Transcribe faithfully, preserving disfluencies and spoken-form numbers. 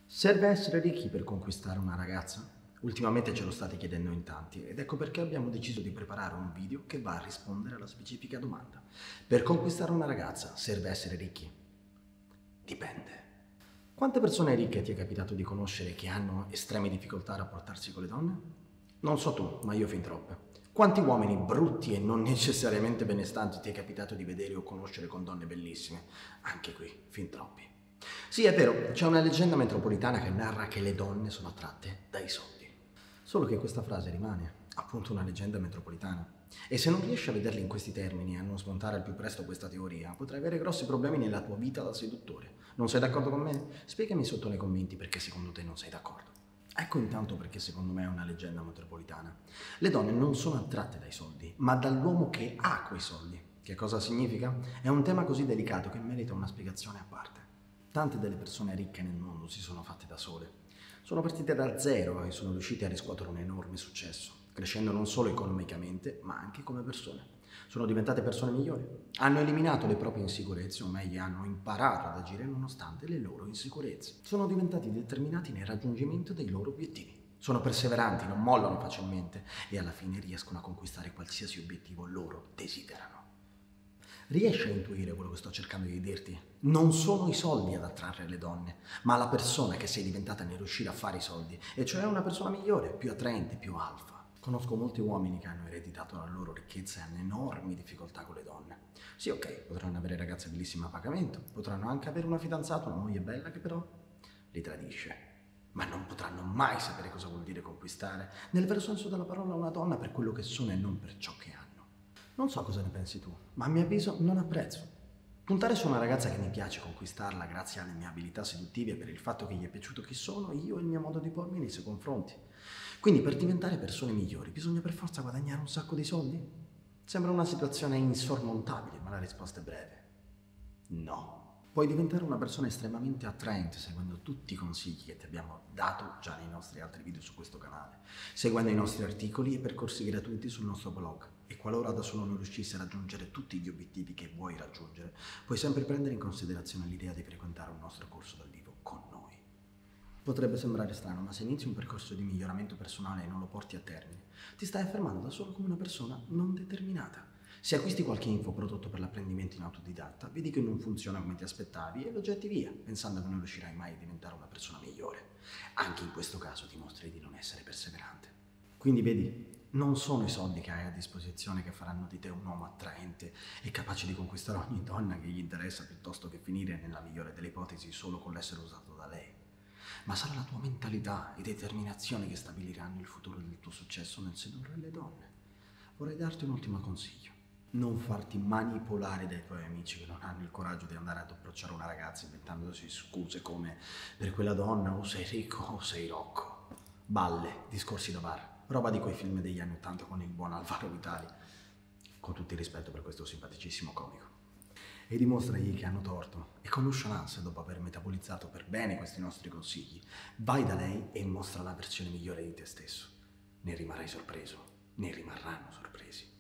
Serve essere ricchi per conquistare una ragazza? Ultimamente ce lo state chiedendo in tanti ed ecco perché abbiamo deciso di preparare un video che va a rispondere alla specifica domanda. Per conquistare una ragazza serve essere ricchi? Dipende. Quante persone ricche ti è capitato di conoscere che hanno estreme difficoltà a rapportarsi con le donne? Non so tu, ma io fin troppe. Quanti uomini brutti e non necessariamente benestanti ti è capitato di vedere o conoscere con donne bellissime? Anche qui, fin troppi. Sì, è vero, c'è una leggenda metropolitana che narra che le donne sono attratte dai soldi. Solo che questa frase rimane, appunto, una leggenda metropolitana. E se non riesci a vederla in questi termini e a non smontare al più presto questa teoria, potrai avere grossi problemi nella tua vita da seduttore. Non sei d'accordo con me? Spiegami sotto nei commenti perché secondo te non sei d'accordo. Ecco intanto perché secondo me è una leggenda metropolitana. Le donne non sono attratte dai soldi, ma dall'uomo che ha quei soldi. Che cosa significa? È un tema così delicato che merita una spiegazione a parte. Tante delle persone ricche nel mondo si sono fatte da sole. Sono partite da zero e sono riuscite a riscuotere un enorme successo, crescendo non solo economicamente, ma anche come persone. Sono diventate persone migliori. Hanno eliminato le proprie insicurezze, o meglio, hanno imparato ad agire nonostante le loro insicurezze. Sono diventati determinati nel raggiungimento dei loro obiettivi. Sono perseveranti, non mollano facilmente e alla fine riescono a conquistare qualsiasi obiettivo loro desiderano. Riesci a intuire quello che sto cercando di dirti? Non sono i soldi ad attrarre le donne, ma la persona che sei diventata nel riuscire a fare i soldi, e cioè una persona migliore, più attraente, più alfa. Conosco molti uomini che hanno ereditato la loro ricchezza e hanno enormi difficoltà con le donne. Sì, ok, potranno avere ragazze bellissime a pagamento, potranno anche avere una fidanzata, una moglie bella che però li tradisce. Ma non potranno mai sapere cosa vuol dire conquistare, nel vero senso della parola, una donna per quello che sono e non per ciò che hanno. Non so cosa ne pensi tu, ma a mio avviso non apprezzo. Puntare su una ragazza che mi piace conquistarla grazie alle mie abilità seduttive e per il fatto che gli è piaciuto chi sono, io e il mio modo di pormi nei suoi confronti. Quindi per diventare persone migliori bisogna per forza guadagnare un sacco di soldi? Sembra una situazione insormontabile, ma la risposta è breve. No. Puoi diventare una persona estremamente attraente seguendo tutti i consigli che ti abbiamo dato già nei nostri altri video su questo canale, seguendo i nostri articoli e percorsi gratuiti sul nostro blog. E qualora da solo non riuscissi a raggiungere tutti gli obiettivi che vuoi raggiungere, puoi sempre prendere in considerazione l'idea di frequentare un nostro corso dal vivo con noi. Potrebbe sembrare strano, ma se inizi un percorso di miglioramento personale e non lo porti a termine, ti stai affermando da solo come una persona non determinata. Se acquisti qualche infoprodotto per l'apprendimento in autodidatta, vedi che non funziona come ti aspettavi e lo getti via, pensando che non riuscirai mai a diventare una persona migliore. Anche in questo caso dimostri di non essere perseverante. Quindi vedi, non sono i soldi che hai a disposizione che faranno di te un uomo attraente e capace di conquistare ogni donna che gli interessa, piuttosto che finire, nella migliore delle ipotesi, solo con l'essere usato da lei. Ma sarà la tua mentalità e determinazione che stabiliranno il futuro del tuo successo nel sedurre le donne. Vorrei darti un ultimo consiglio. Non farti manipolare dai tuoi amici che non hanno il coraggio di andare ad approcciare una ragazza inventandosi scuse come per quella donna o sei ricco o sei Rocco. Balle, discorsi da bar. Roba di quei film degli anni ottanta con il buon Alvaro Vitali, con tutto il rispetto per questo simpaticissimo comico. E dimostragli che hanno torto e con nonchalance, dopo aver metabolizzato per bene questi nostri consigli, vai da lei e mostra la versione migliore di te stesso. Ne rimarrai sorpreso, ne rimarranno sorpresi.